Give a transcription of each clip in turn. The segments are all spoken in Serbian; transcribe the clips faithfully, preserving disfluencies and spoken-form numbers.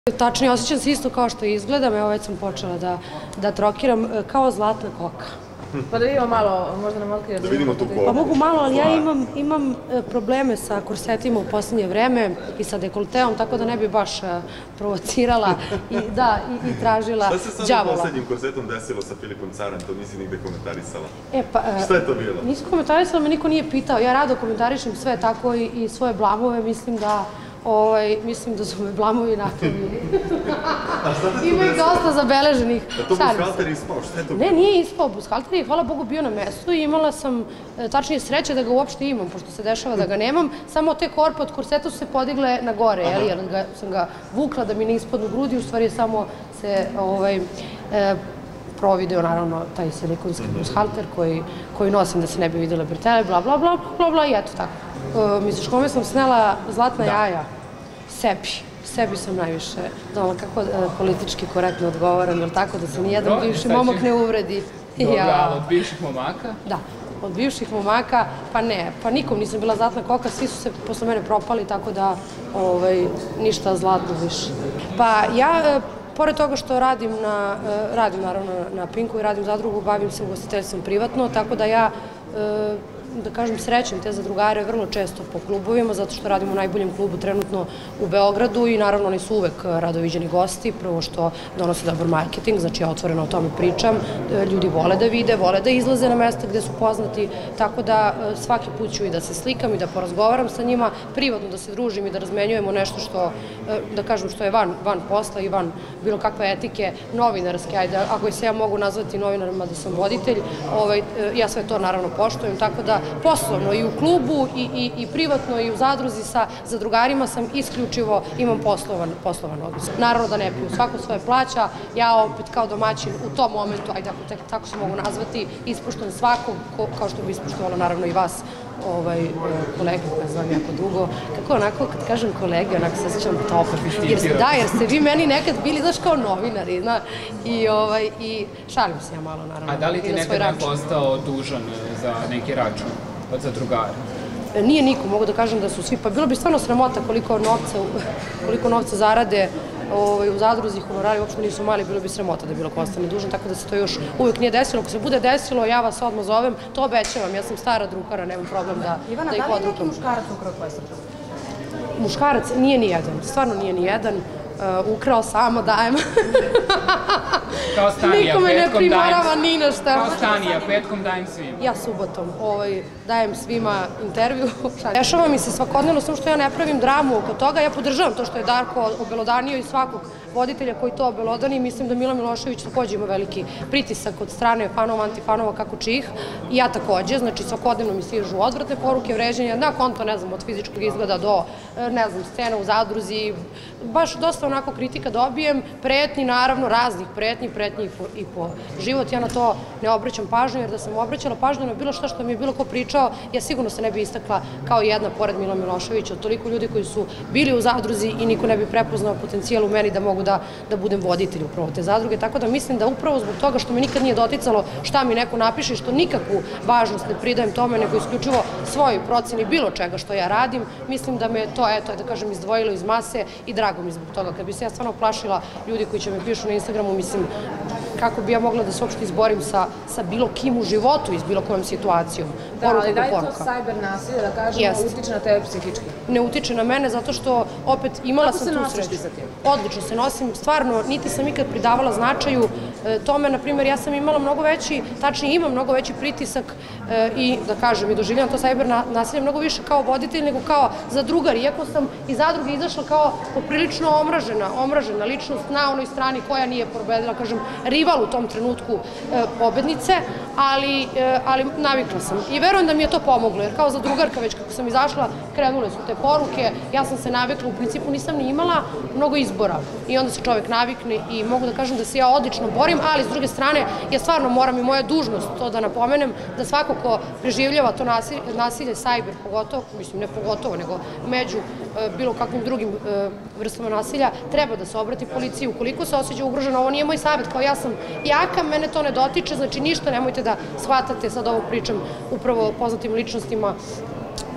Tačnije, osjećam se isto kao što izgledam, evo već sam počela da, da trokiram kao zlatna koka. Pa da vidimo malo, možda nam otkriješ. Da vidimo tu koku. Pa mogu malo, ali ja imam, imam probleme sa korsetima u posljednje vreme i sa dekolteom, tako da ne bi baš provocirala i, da, i, i tražila đavola. Šta se sad u posljednjim korsetom desilo sa Filipom Caran, to nisi nigde komentarisala? E, pa, šta je to bilo? Nisam komentarisala, me niko nije pitao. Ja rado komentarišem sve tako i, i svoje blamove, mislim da Ovaj, mislim da su me blamovi napravili. Ima ih dosta zabeleženih. Da to bushalter je ispao, šta je to bilo? Ne, nije ispao. Bushalter je, hvala Bogu, bio na mestu i imala sam tačnije sreće da ga uopšte imam, pošto se dešava da ga nemam. Samo te korpe od korseta su se podigle na gore, jer sam ga vukla da mi ne ispadnu grudi, u stvari je samo se provideo, naravno, taj silikonski bushalter koji nosim da se ne bi vidjela bretele, bla, bla, bla, bla, bla, i eto tako. Misliš, kome sam snela zlatna jaja? Sebi. Sebi sam najviše donala kako politički korektno odgovaram, jer tako da se nijedan bivši momak ne uvredi. Dobro, ali od bivših momaka? Da, od bivših momaka, pa ne, pa nikom nisam bila zlatna koka, svi su se posle mene propali, tako da ništa zlatno više. Pa ja, pored toga što radim na, radim naravno na Pinku i radim zadrugu, bavim se ugostiteljstvom privatno, tako da ja da kažem, srećem te zadrugare vrlo često po klubovima, zato što radim u najboljem klubu trenutno u Beogradu i naravno oni su uvek radoviđeni gosti, prvo što donose dobar marketing, znači ja otvoreno o tome pričam, ljudi vole da vide, vole da izlaze na mesta gde su poznati, tako da svaki put ću i da se slikam i da porazgovaram sa njima, privatno da se družim i da razmenjujemo nešto što, da kažem, što je van, van posla i van bilo kakve etike novinarske, ajde, ako se ja mogu nazvati novinarima da sam voditelj, ovaj, ja sve to naravno poštujem, tako da poslovno i u klubu i privatno i u zadruzi sa zadrugarima sam isključivo imam poslovan odnos. Naravno da ne piju, svako svoje plaća, ja opet kao domaćin u tom momentu, ajde ako tako se mogu nazvati, ispuštam svakog, kao što bi ispuštovala naravno i vas, kolege koje znam jako dugo. Kako onako, kad kažem kolege, onako se osjećam top. Da, jer ste vi meni nekad bili, znaš, kao novinari, i šalim se ja malo, naravno. A da li ti nekad ne postao dužan za neki račun od zadrugara? Nije niko, mogu da kažem da su svi, pa bilo bi stvarno sramota koliko novca zarade u zadruzi, honorari uopšte nisu mali, bilo bi sramota da bilo ko ostane dužan, tako da se to još uvijek nije desilo. Ako se bude desilo, ja vas odmah zovem, to obećavam, ja sam stara drukara, nemam problem da ih odrukam. Ivana, da li je neki muškarac ukrao tvoje srce? Muškarac nije ni jedan, stvarno nije ni jedan. Ukrao samo, dajem. Kao Stanija, Nikome ne primorava ni na šta. Kao Stanija, petkom dajem svima. Ja subotom dajem svima intervju. Dešava mi se svakodnevno, samo što ja ne pravim dramu oko toga. Ja podržavam to što je Darko obelodanio i svakog voditelja koji to obelodani. Mislim da Mila Milošević također ima veliki pritisak od strane fanova, antifanova, kako čih. I ja također, znači svakodnevno mi stižu odvratne poruke, vređenja, na konto, ne znam, od fizičkog izgleda do, ne znam, scena u zadruzi. Baš dosta onako kritika dobijem, pretnji, naravno, raznih pretnji, pretnji i po život. Ja na to ne obraćam pažnju, jer da sam obraćala pažnju na bilo šta što mi je bilo ko pričao, ja sigurno se ne bi istakla kao jedna, pored Mila Miloševića, od toliko ljudi koji su bili u zadruzi i niko ne bi prepoznao potencijal u meni da mogu da budem voditelj upravo te zadruge. Tako da mislim da upravo zbog toga što me nikad nije doticalo šta mi neko napiše, što nikakvu važnost ne pridajem tome, nego isključivo svojoj proceni bilo čega što ja radim, mislim da me to, eto, da kažem, izdvojilo iz mase i drago mi zbog toga. Kad bi se ja stvarno plašila ljudi koji će me pišu na Instagramu, mislim, kako bi ja mogla da se uopšte izborim sa bilo kim u životu i s bilo kojom situacijom. Da, ali da je to sajber nasilje, da kažemo, utiče na tebe psihički? Ne utiče na mene, zato što opet imala sam tu sreću. Kako se nosiš ti sa tim? Odlično se nosim, stvarno, niti sam ikad pridavala značaju tome, na primjer, ja sam imala mnogo veći, tačnije imam mnogo veći pritisak i, da kažem, i doživljam to sajber nasilje mnogo više kao voditelj nego kao zadrugar, iako sam iz zadruge izašla kao poprilično omražena, omražena ličnost na onoj strani koja nije pobedila, kažem, rival u tom trenutku pobednice, ali navikla sam. I verujem da mi je to pomoglo, jer kao zadrugarka već kako sam izašla, krenule su te poruke, ja sam se navikla, u principu nisam ni imala mnogo izbora i onda se čovjek navikne i mogu da kažem da se ja odlično borim, ali s druge strane ja stvarno moram i moja dužnost to da napomenem, da svako ko preživljava to nasilje, sajber pogotovo, mislim ne pogotovo, nego među bilo kakvim drugim vrstama nasilja, treba da se obrati policiji ukoliko se osjeća ugroženo. Ovo nije moj savjet, kao ja sam jaka, mene to ne dotiče, znači ništa nemojte da shvatate, sad ovo pričam upravo poznatim ličnostima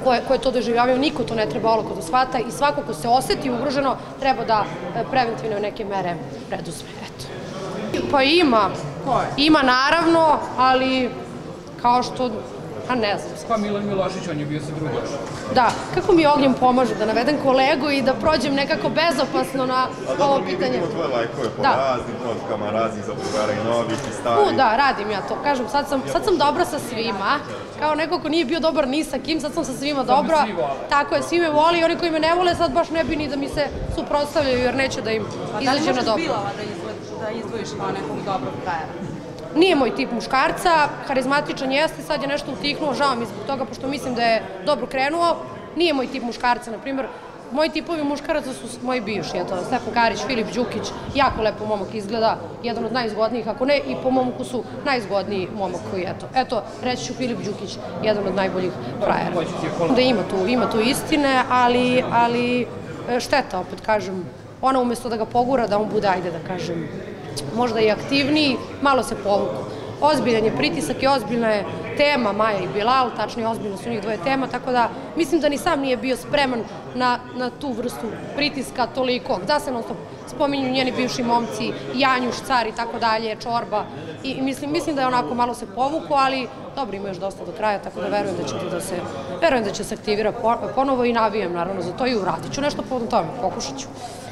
koje to doživljavaju, niko to ne treba olako da shvata i svako ko se oseti ugroženo treba da preventivno neke mere preduzme. Eto. Pa ima. Ima naravno, ali kao što, a ne znam. Pa Milan Milošić, on je bio sa drugom. Da, kako mi Ognjen pomaže da navedem kolegu i da prođem nekako bezopasno na ovo pitanje. A dobro, mi vidimo tvoje lajkove po raznim podcastima, raznih zapogara i novih i starih. U, da, radim ja to. Kažem, sad sam dobra sa svima. Kao neko ko nije bio dobar ni sa kim, sad sam sa svima dobra. Tako je, svi me voli i oni koji me ne vole sad baš ne bi ni da mi se suprotstavljaju jer neće da im izađe na dobro. Da li možeš Bilala da izdvojiš kao nekog dobrog frajera? Nije moj tip muškarca, harizmatičan jeste, sad je nešto utihnuo, žao mi zbog toga, pošto mislim da je dobro krenuo. Nije moj tip muškarca, na primjer, moji tipovi muškaraca su moji bivši, eto, Stefan Karić, Filip Đukić, jako lepo momak izgleda, jedan od najzgodnijih, ako ne, i po mom ukusu najzgodniji momak koji, eto, eto, reći ću Filip Đukić, jedan od najboljih frajera. Da ima tu, ima tu istine, ali, ali šteta, opet kažem, ona umjesto da ga pogura, da on bude, ajde da kažem, možda i aktivniji, malo se povuku. Ozbiljan je pritisak i ozbiljna je tema Maja i Bilal, tačnije ozbiljno su njih dvoje tema, tako da mislim da ni sam nije bio spreman na tu vrstu pritiska toliko. Da se non stop spominju njeni bivši momci, Janjuš, Car i tako dalje, Čorba i mislim da je onako malo se povuku, ali dobro, ima još dosta do kraja, tako da verujem da će da se, verujem da će se aktivira ponovo i navijam naravno za to i uradit ću nešto po tome, pokušat ću.